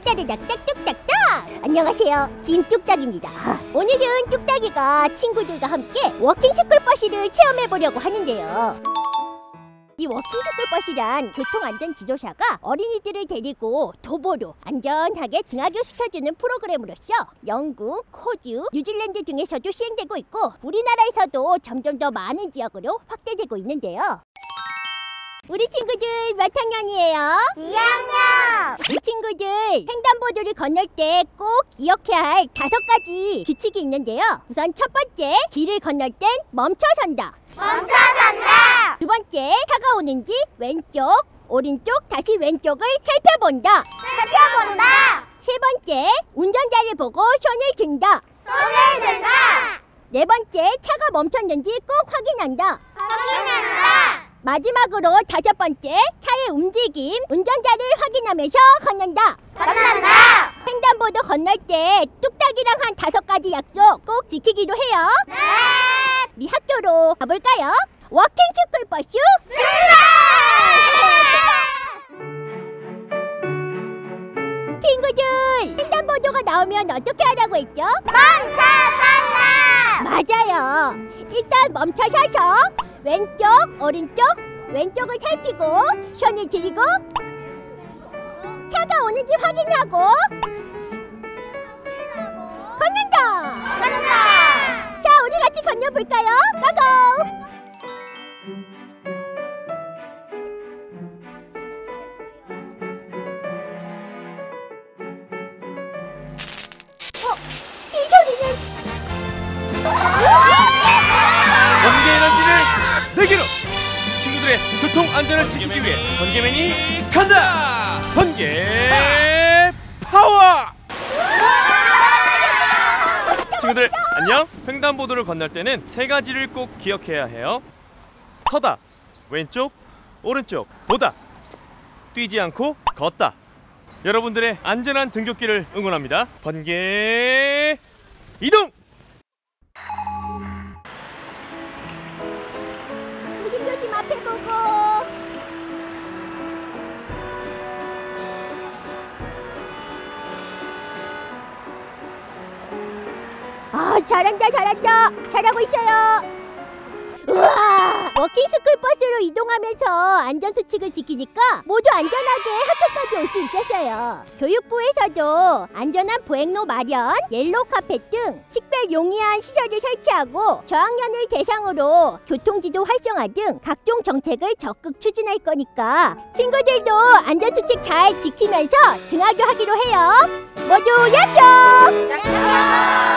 따르닥딱 뚝딱딱! 안녕하세요, 김뚝딱입니다. 오늘은 뚝딱이가 친구들과 함께 워킹 스쿨버스를 체험해보려고 하는데요. 이 워킹 스쿨버스란 교통안전지도사가 어린이들을 데리고 도보로 안전하게 등하교시켜주는 프로그램으로서 영국, 호주, 뉴질랜드 등에서도 시행되고 있고 우리나라에서도 점점 더 많은 지역으로 확대되고 있는데요. 우리 친구들 몇 학년이에요? 2학년! 우리 친구들 횡단보도를 건널 때 꼭 기억해야 할 5가지 규칙이 있는데요. 우선 첫 번째, 길을 건널 땐 멈춰선다. 멈춰선다! 두 번째, 차가 오는지 왼쪽, 오른쪽, 다시 왼쪽을 살펴본다. 살펴본다! 세 번째, 운전자를 보고 손을 든다. 손을 든다! 네 번째, 차가 멈췄는지 꼭 확인한다. 확인한다! 마지막으로 5번째, 차의 움직임, 운전자를 확인하면서 건넌다. 건넌다! 횡단보도 건널 때 뚝딱이랑 한 5가지 약속 꼭 지키기로 해요. 네! 우리 학교로 가볼까요? 워킹 스쿨버스 출발! 친구들, 횡단보도가 나오면 어떻게 하라고 했죠? 멈춰선다! 맞아요. 일단 멈춰서서 왼쪽, 오른쪽, 왼쪽을 살피고 손을 들이고 차가 오는지 확인하고 건넌다. 건넌다! 자, 우리 같이 건너볼까요? 고고! 이 소리는 번개 에너지를 내게로! 친구들의 교통 안전을 지키기 위해 번개맨이 간다! 번개 파워! 친구들 안녕! 횡단보도를 건널 때는 3가지를 꼭 기억해야 해요. 서다, 왼쪽, 오른쪽, 보다. 뛰지 않고 걷다. 여러분들의 안전한 등굣길을 응원합니다. 번개 이동! 조심조심 앞에 보고. 아, 잘한다. 잘하고 있어요. 우와! 워킹 스쿨버스로 이동하면서 안전수칙을 지키니까 모두 안전하게 학교까지 올 수 있었어요. 교육부에서도 안전한 보행로 마련, 옐로우 카펫 등 식별 용이한 시설을 설치하고 저학년을 대상으로 교통지도 활성화 등 각종 정책을 적극 추진할 거니까 친구들도 안전수칙 잘 지키면서 등하교 하기로 해요. 모두 약속! 약속!